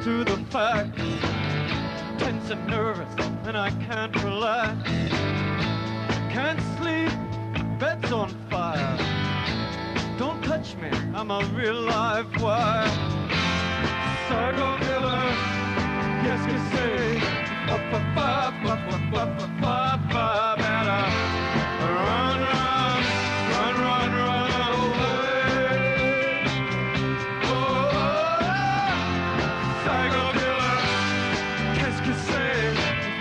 to the facts. Tense and nervous, and I can't relax. Can't sleep, bed's on fire. Don't touch me, I'm a real live wire. Psycho killer, yes que say. Better run, run, run, run, run away. Oh, psycho killer, qu'est-ce que c'est?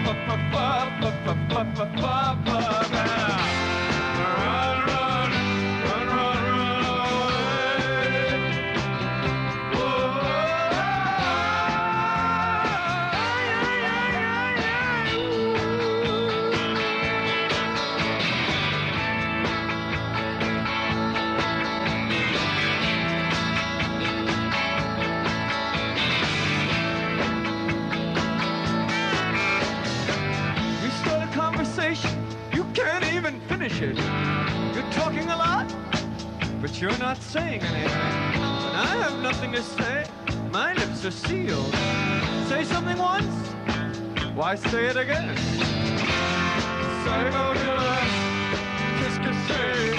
You can't even finish it. You're talking a lot, but you're not saying anything. And I have nothing to say. My lips are sealed. Say something once, why say it again? Psycho killer, qu'est-ce que c'est?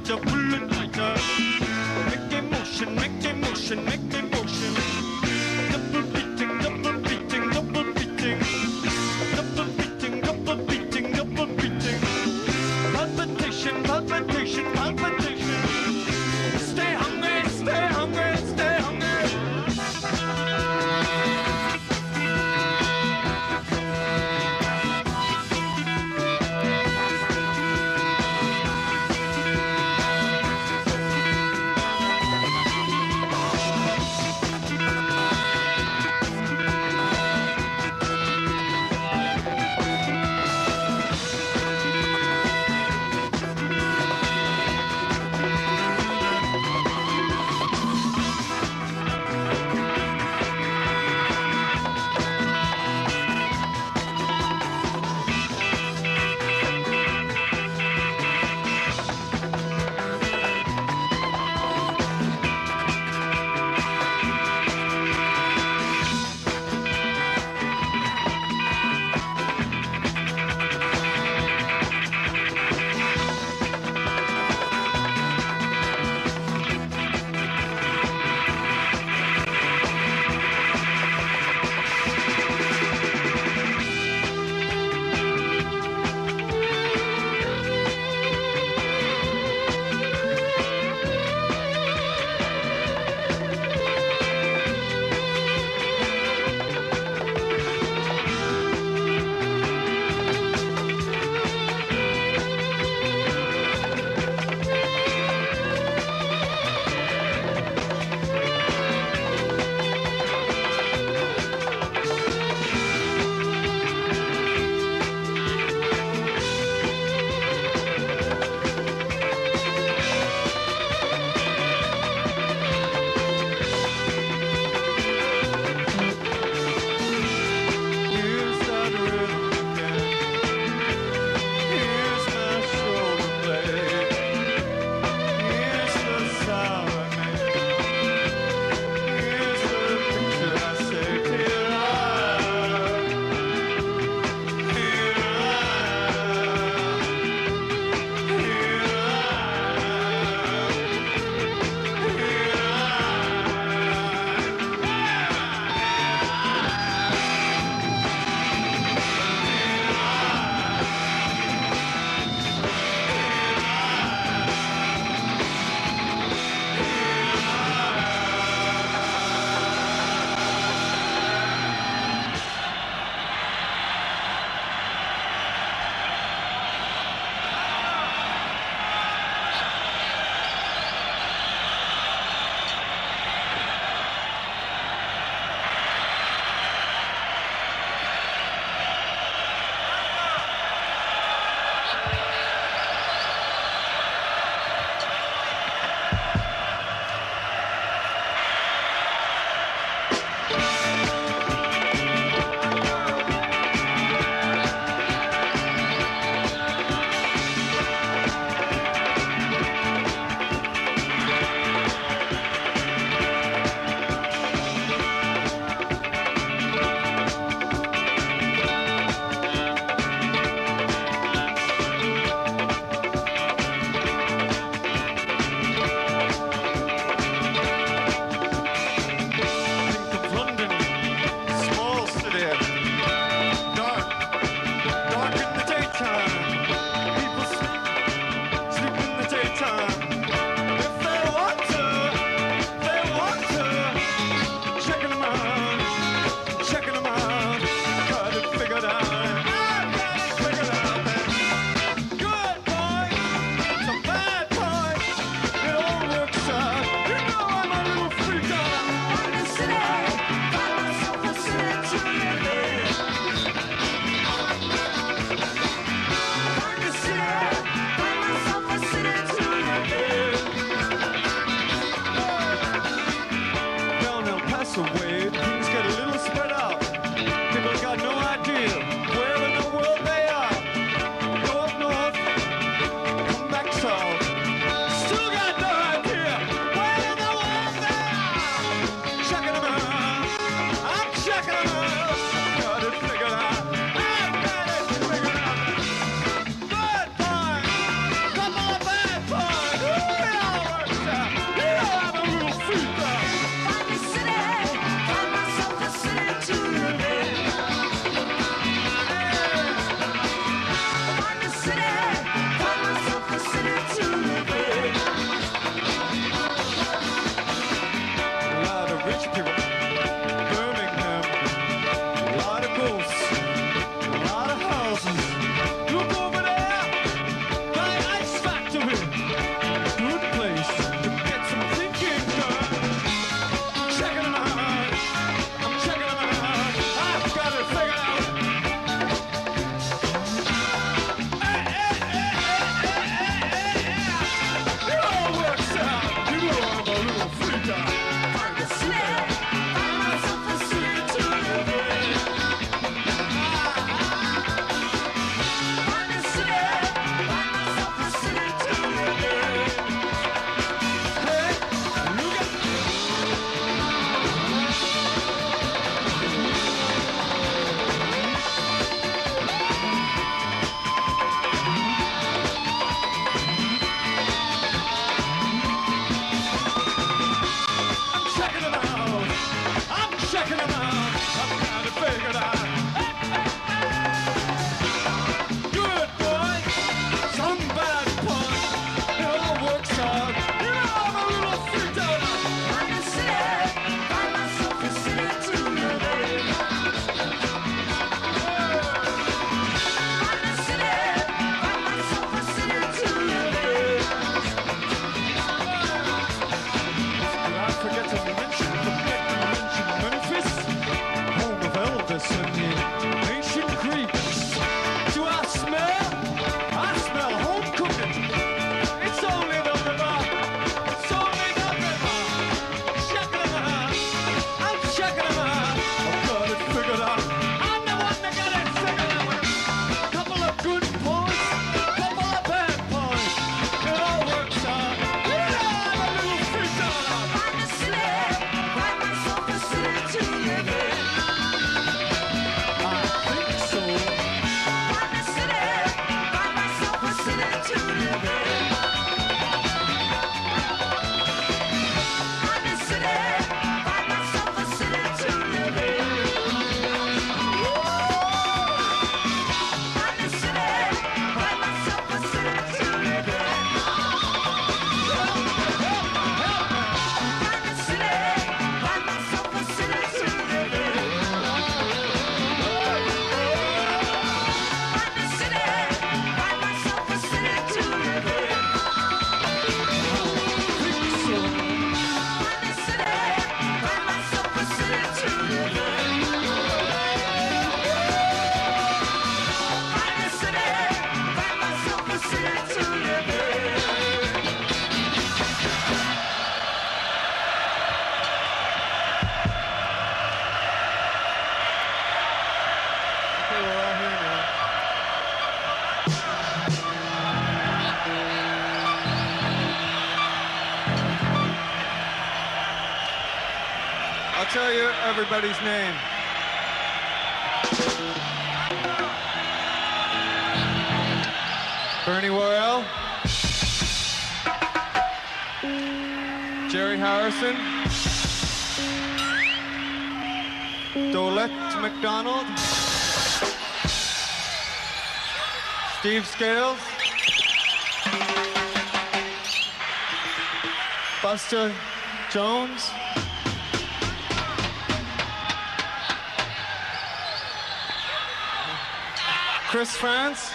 tighter, pull it tighter. Make a motion, make a motion, make a motion. Double beating, double beating, double beating. Double beating, double beating, double beating. Palpitation, palpitation, palpitation. Stay hungry, stay hungry, stay hungry. I'll tell you everybody's name. Bernie Worrell, Jerry Harrison, Dolette McDonald, Steve Scales, Buster Jones, Chris France,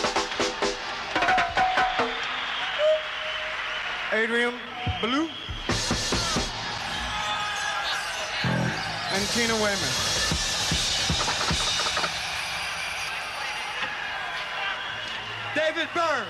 Adrian Ballou, and Tina Weymouth. David Byrne.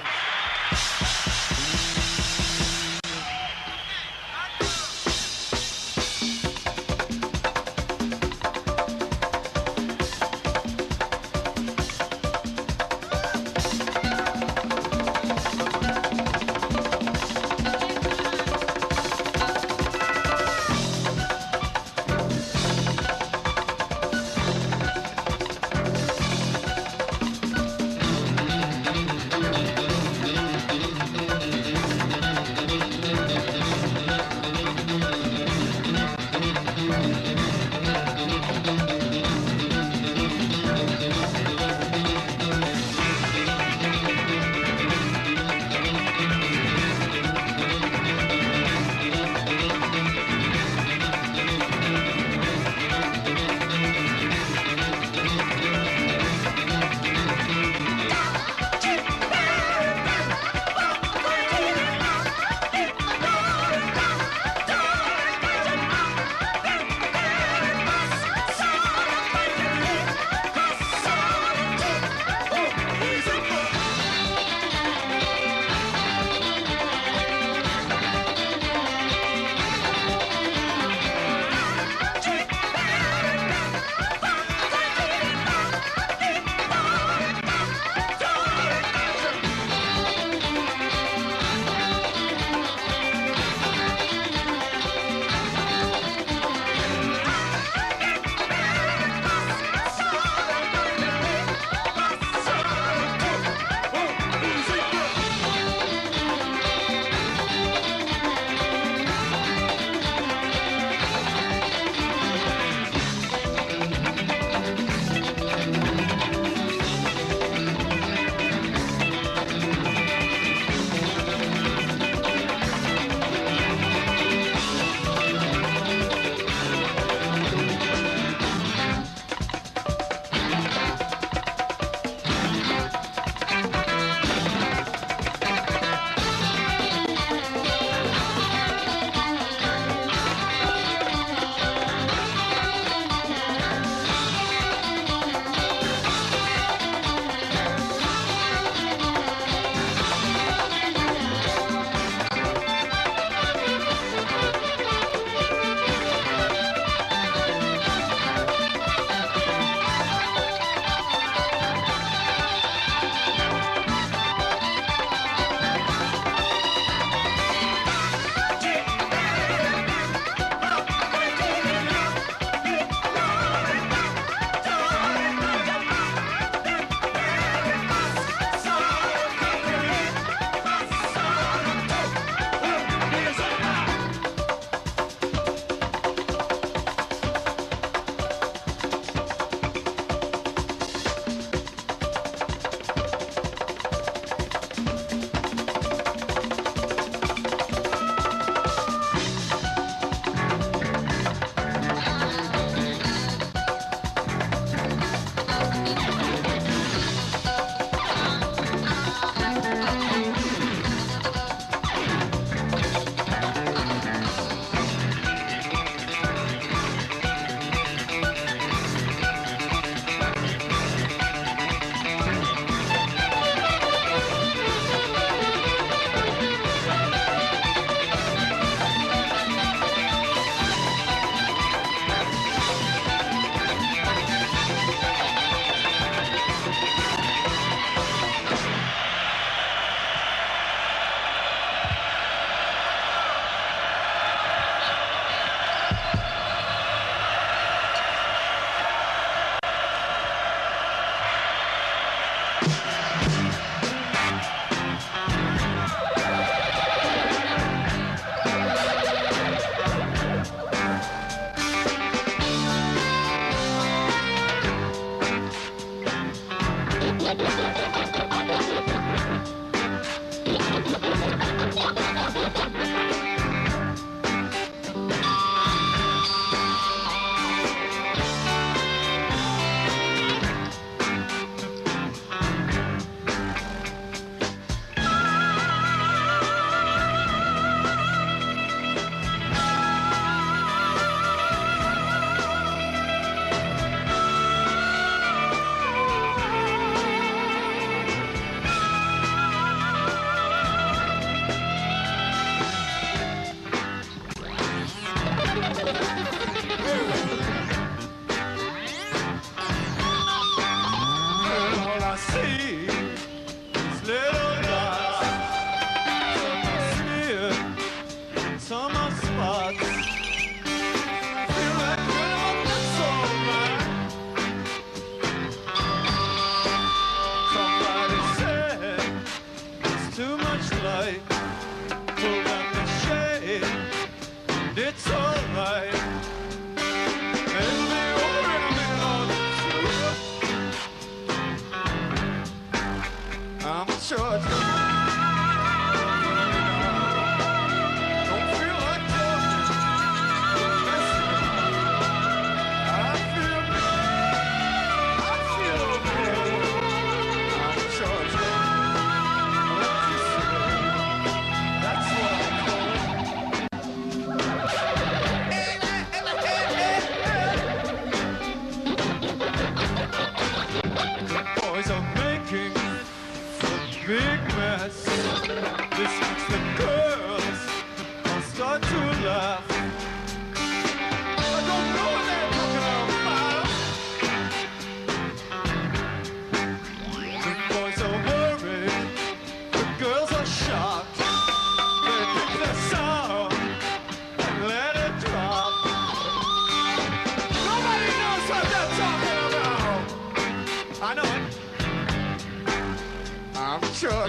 summer spots. Feel like girl, that's alright. Somebody said it's too much light. Pull down the shade, and it's alright. And the older men on the truth, I'm sure it's big mess. This makes the girls all start to laugh. I don't know what they're talking about. The boys are worried, the girls are shocked. They pick the song and let it drop. Nobody knows what they're talking about. I know it. I'm sure.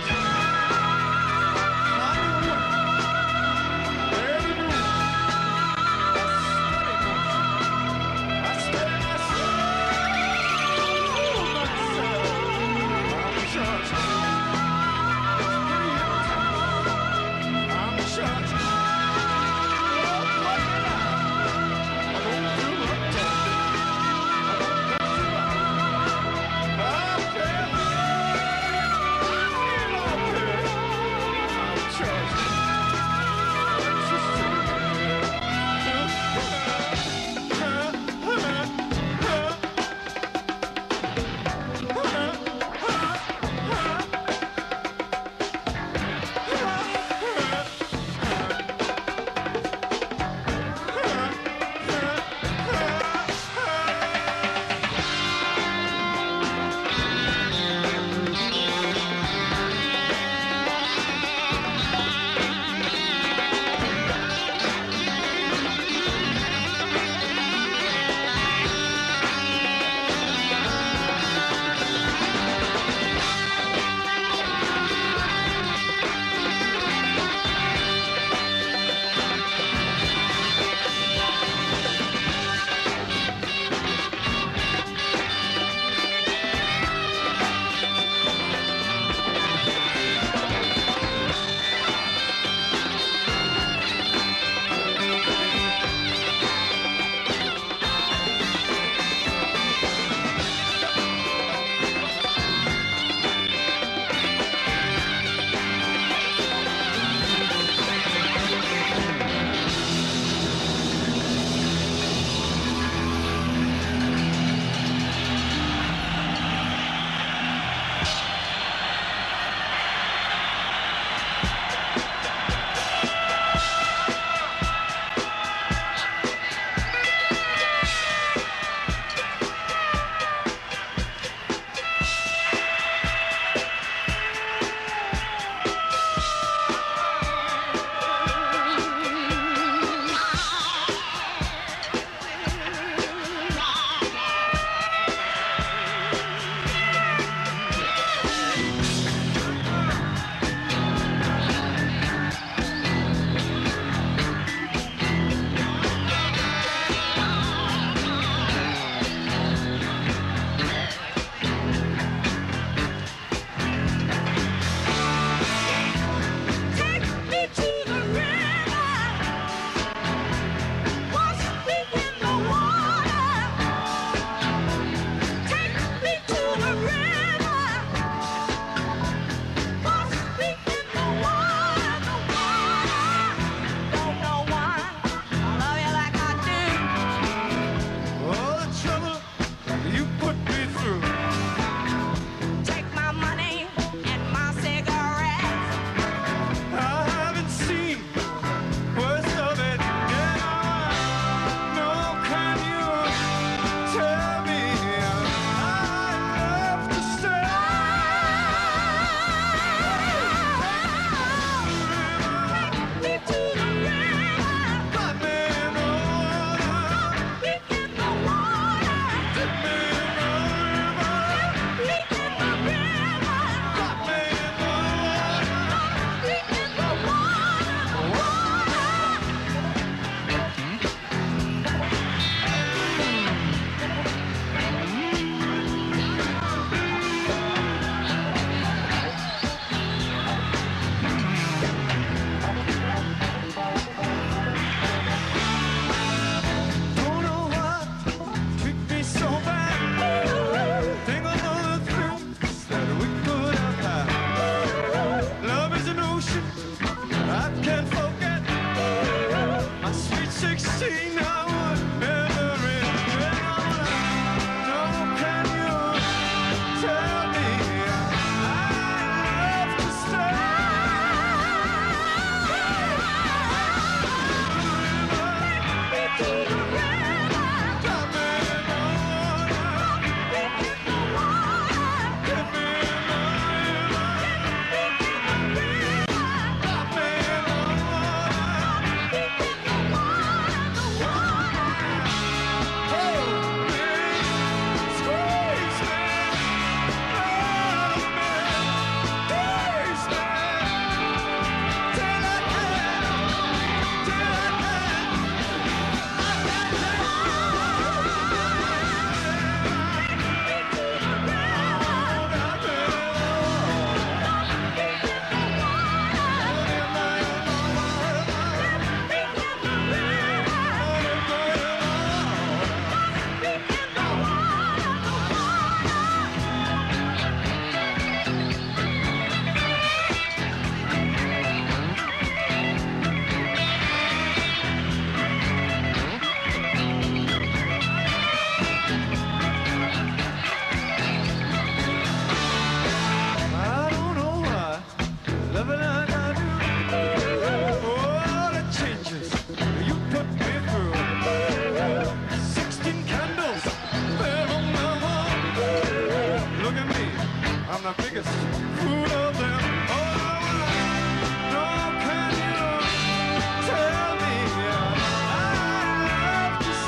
16 I would never invent. No, can you tell me I love to the biggest fool of them all. No, can you tell me I love to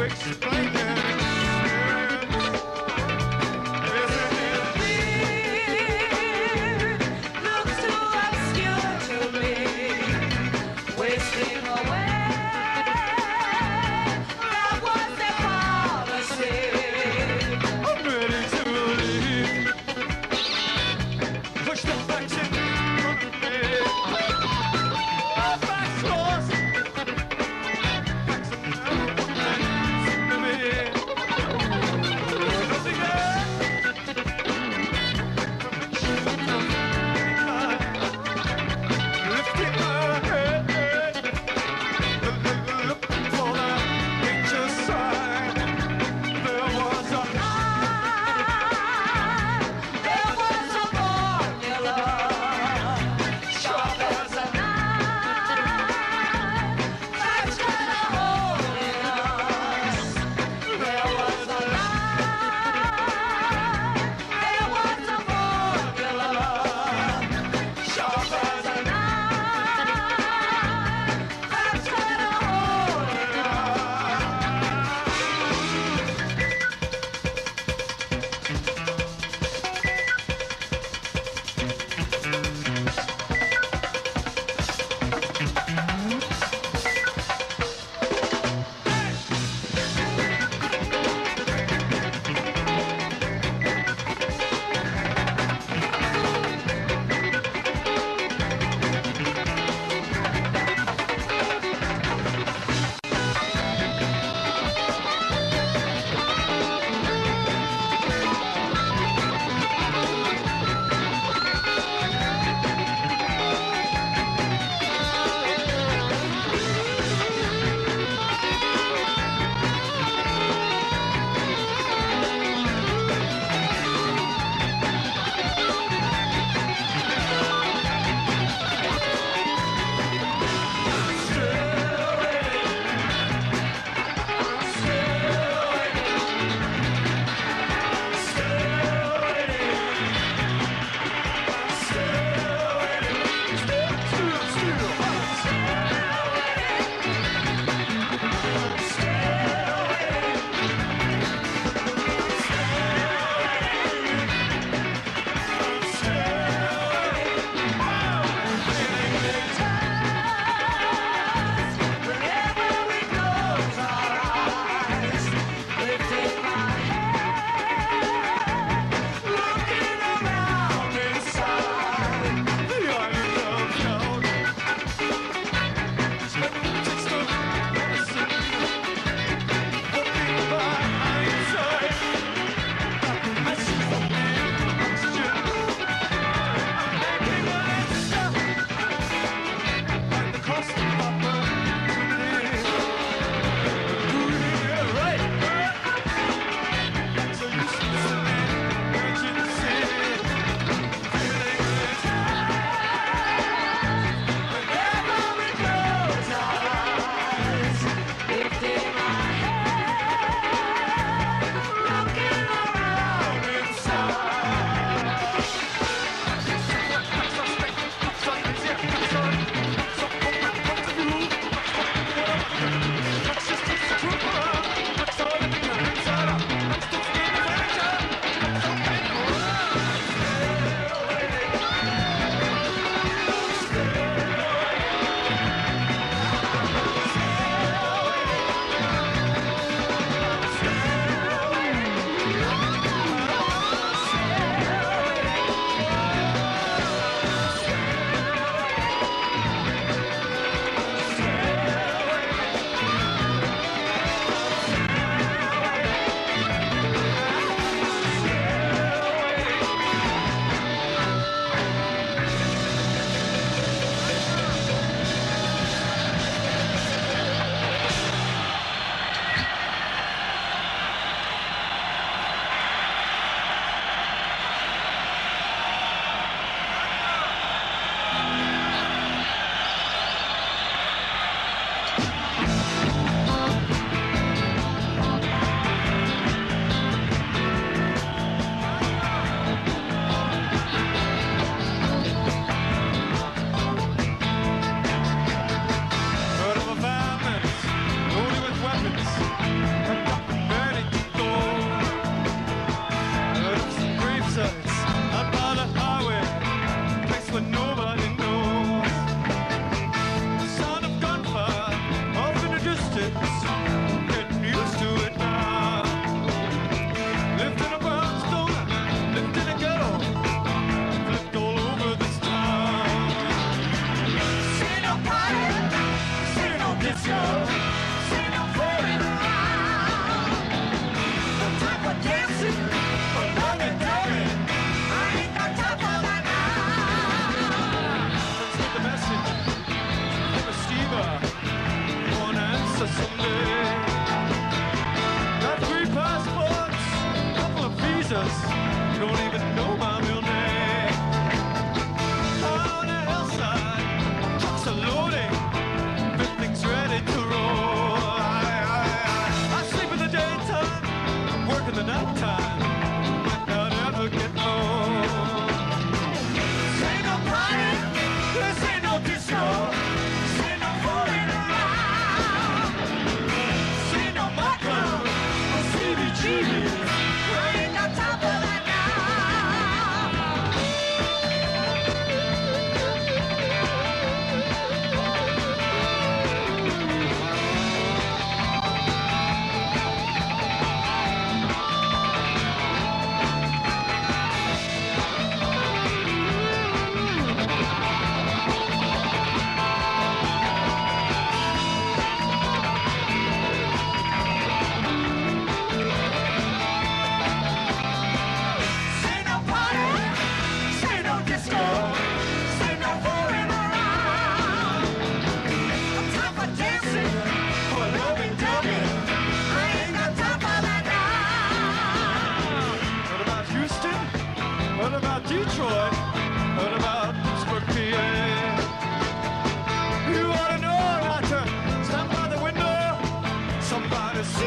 explain it. Looks too obscure to me, wasting away. That was their policy. I'm ready to leave. Push the facts in front of me. Facts lost. Facts are never what they seem to be.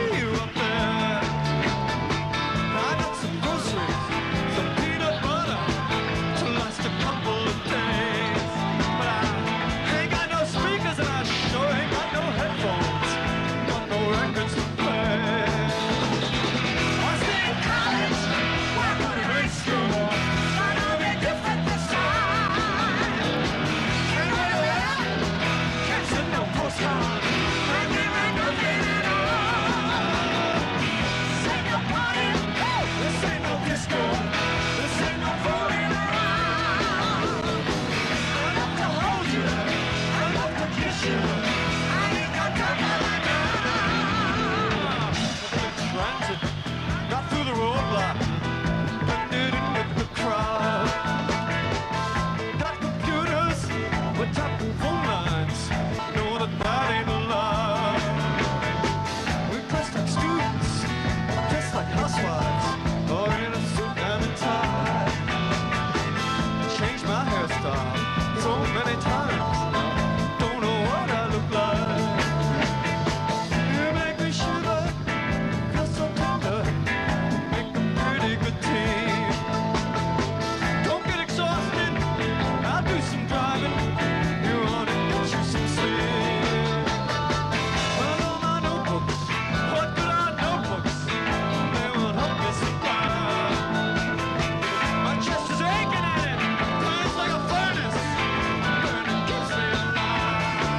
see you up there. I got some groceries, some peanut butter to last a couple of days. But I ain't got no speakers and I sure ain't got no headphones. Got no records to play. I stay in college, I go to high school. I know they're different this time. Can't wait around, can't send no postcard. I give her nothing at all. This ain't no party, this ain't no disco. This ain't no fooling around. I love to hold you, I love to kiss you. I ain't got time for that now. Transit, got through the roadblock, blended in with the crowd. Got computers with top phone lines, know that that ain't allowed. We dressed like students, dressed like housewives, or in a suit and a tie. Changed my hairstyle so many times, don't know what I look like. You make me shiver, feel so tender, make a pretty good team. Don't get exhausted, I'll do some driving. You wanna get you some sleep. Well, all my notebooks, what good are notebooks? They won't help me survive. My chest is aching at it, burns like a furnace, burning keeps me alive.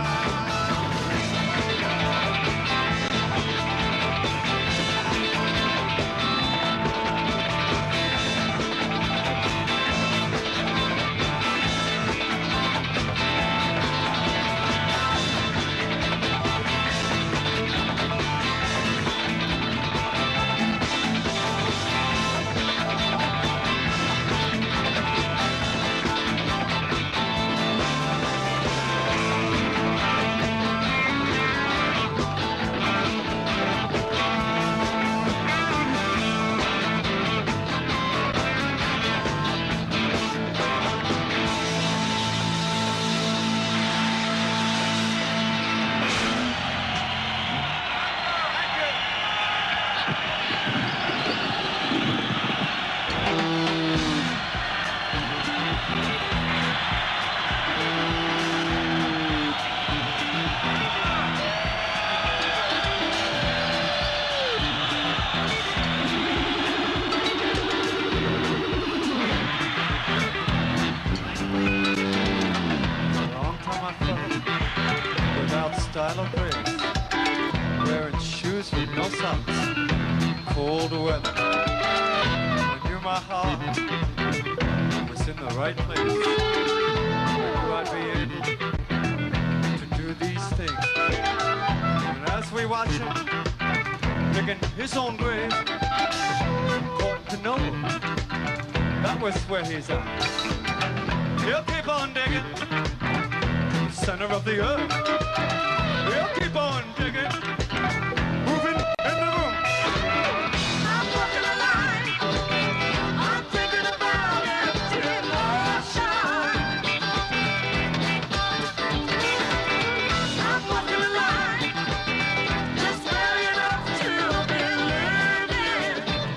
Long time I felt without style or grace, wearing shoes with no socks, cold weather. I knew my heart was in the right place. I knew I'd be able to do these things. And as we watch him digging his own grave, caught to know that was where he's at. He'll keep on digging to the center of the earth. He'll keep on digging, moving in the room. I'm walking a line. I'm thinking about empty emotion. I'm walking a line, just barely enough to believe in.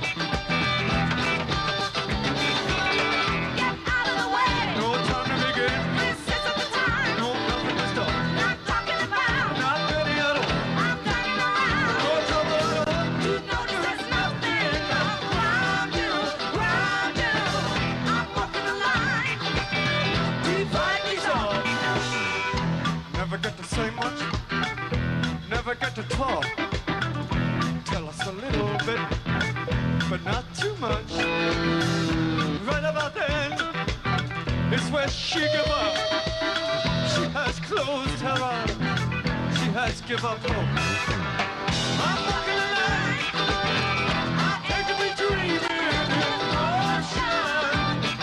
Get out of the way. No time to begin, This isn't the time. no nothing to stop. Not talking about. Not ready at all. I'm turning around. No trouble at all. You notice there's nothing around you, around you. I'm walking the line. Divide me so. Never get to say much, never get to talk. Tell us a little bit, but not too much. Right about then is where she give up. She has closed her eyes, she has give up hope. I'm walking the line, I hate to be dreaming in motion.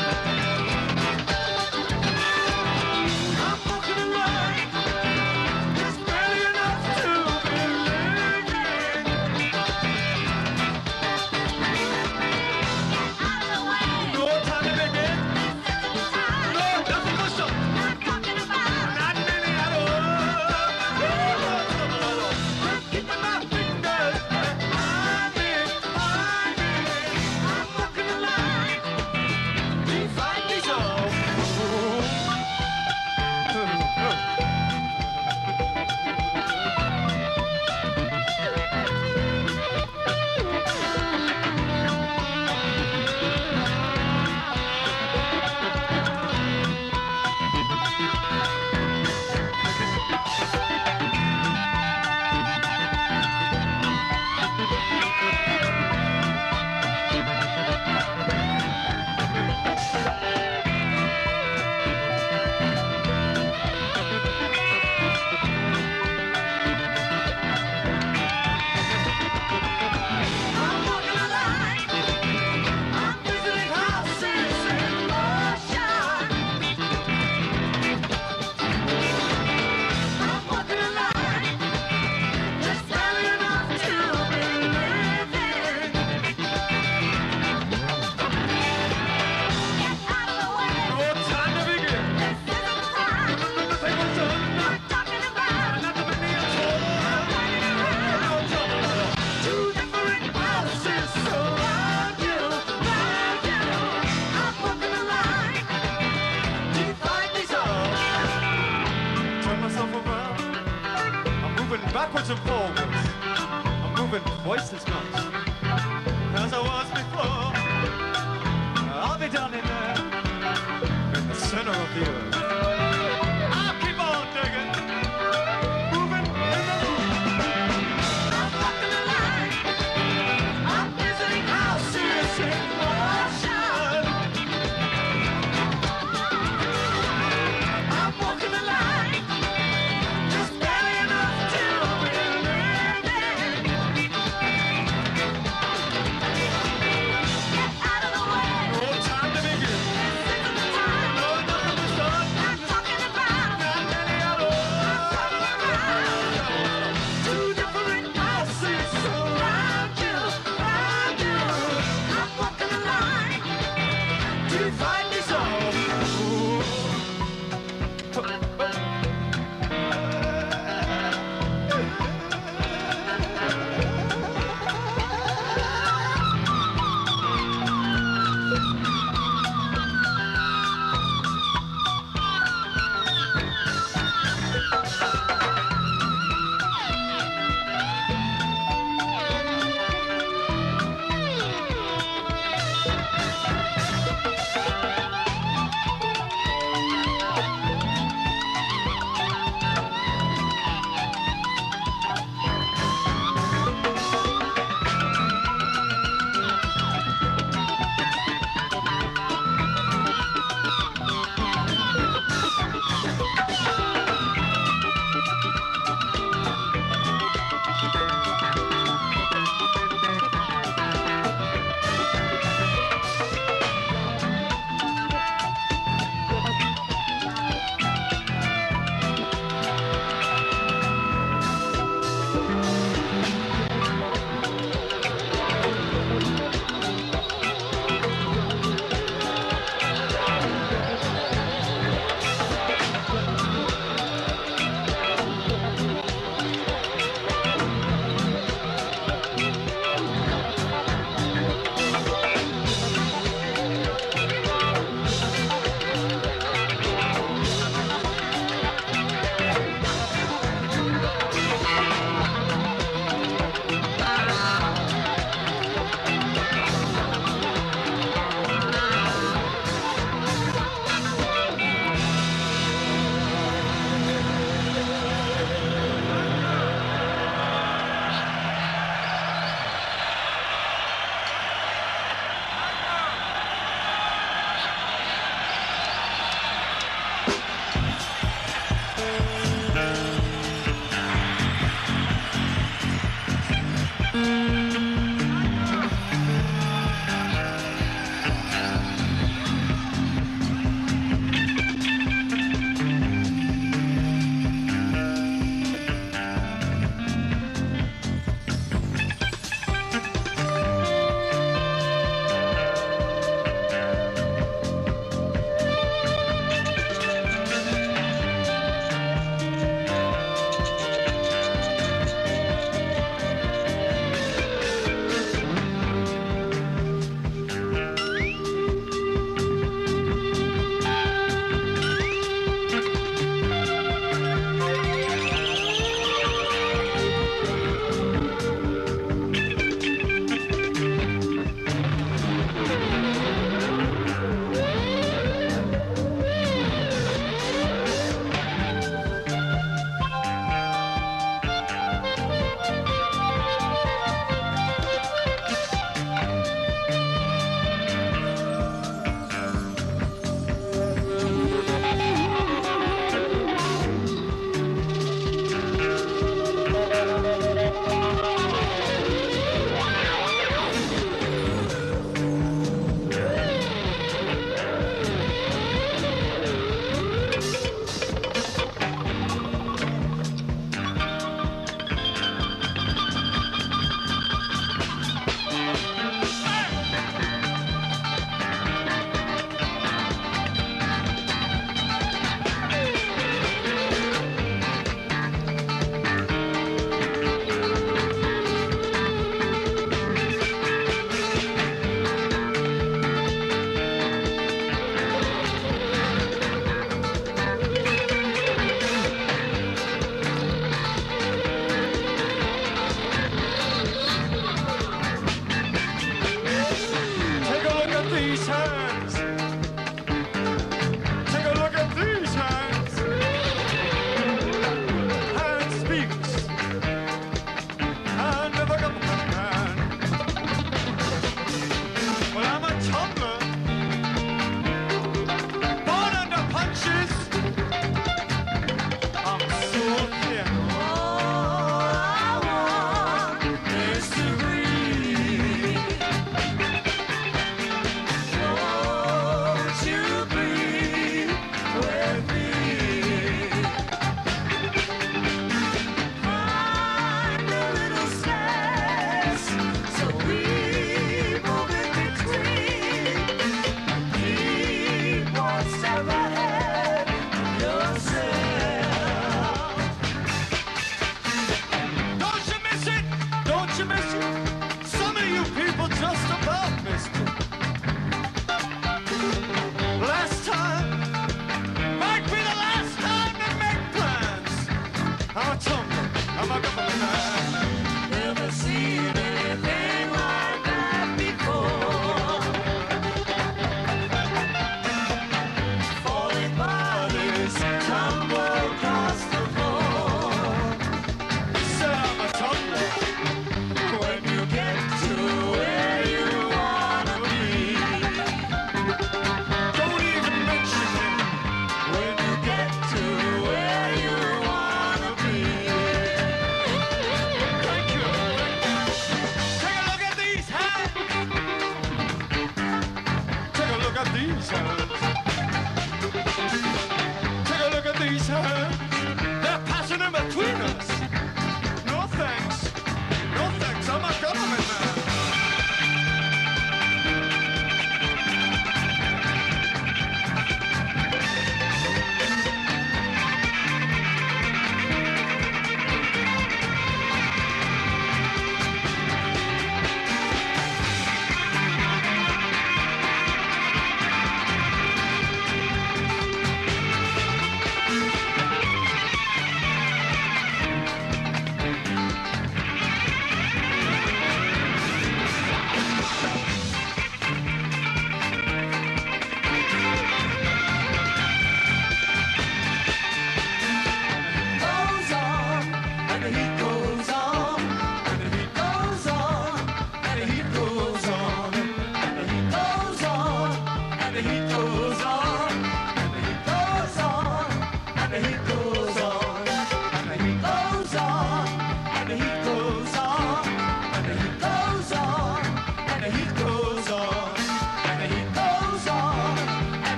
I'm walking the line, just barely enough to believe in. Out of the way. No time to begin, This isn't the time. no nothing to stop. Not talking about. Not many at all. No trouble at all. I'm keeping my fingers backwards and forwards. I'm moving twice as much as I was before. I'll be down in there, in the center of the earth. I'll keep on digging, moving in the moon. I'm walking the line. I'm visiting houses in motion. I'm walking the line, just barely enough to believe.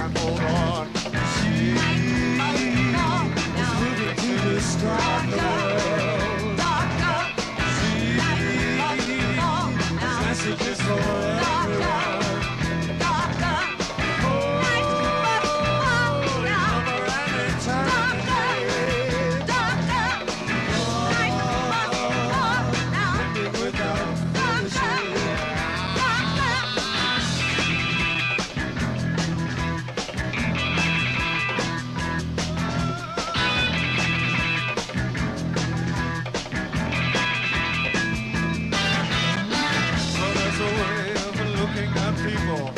can't hold on. See, it's moving to destroy the world. See, messages for everyone. People